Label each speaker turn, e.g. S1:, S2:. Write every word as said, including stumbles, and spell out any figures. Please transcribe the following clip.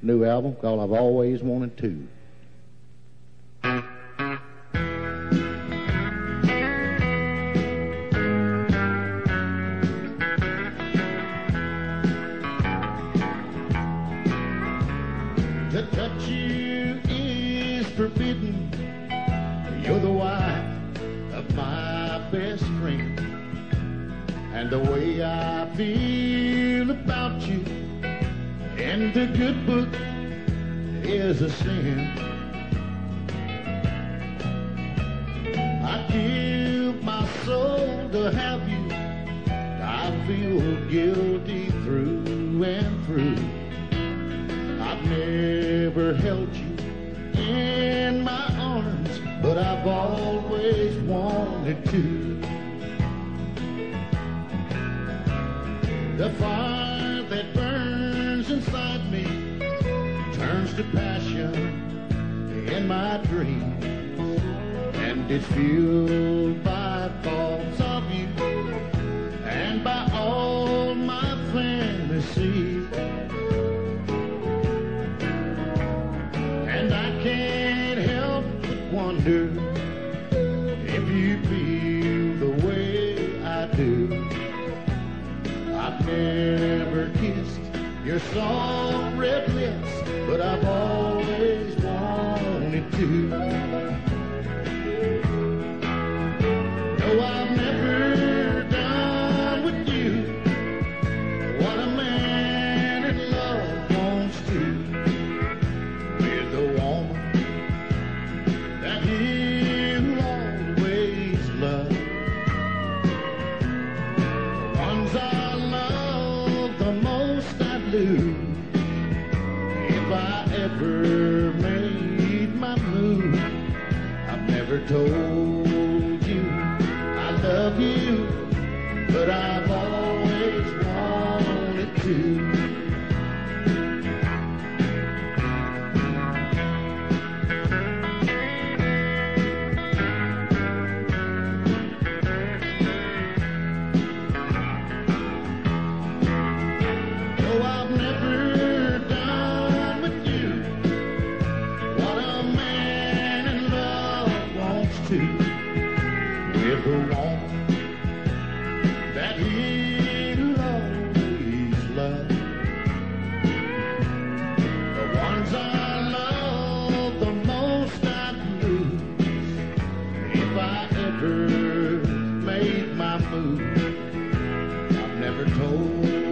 S1: new album called I've Always Wanted To. To touch you is forbidden. You're the wife of my best friend, and the way I feel about you in the good book is a sin. I give my soul to have you. I feel guilty through and through. I've never held you in my arms, but I've always wanted to. The fire that burns inside me turns to passion in my dreams, and it's fueled by thoughts of you and by all my fantasies. And I can't help but wonder if you feel the way I do. I've never kissed your soft red lips, but I've always wanted to. No, I've never done with you what a man in love wants to, with a woman that he'll always love. The ones I love the most I'd lose if I ever made my move. I've never told you I love you, but I've always wanted to. No, I've never done with you what a man in love wants to, with a woman that he'll always love. The ones I love the most I'd lose if I ever made my move. I've never told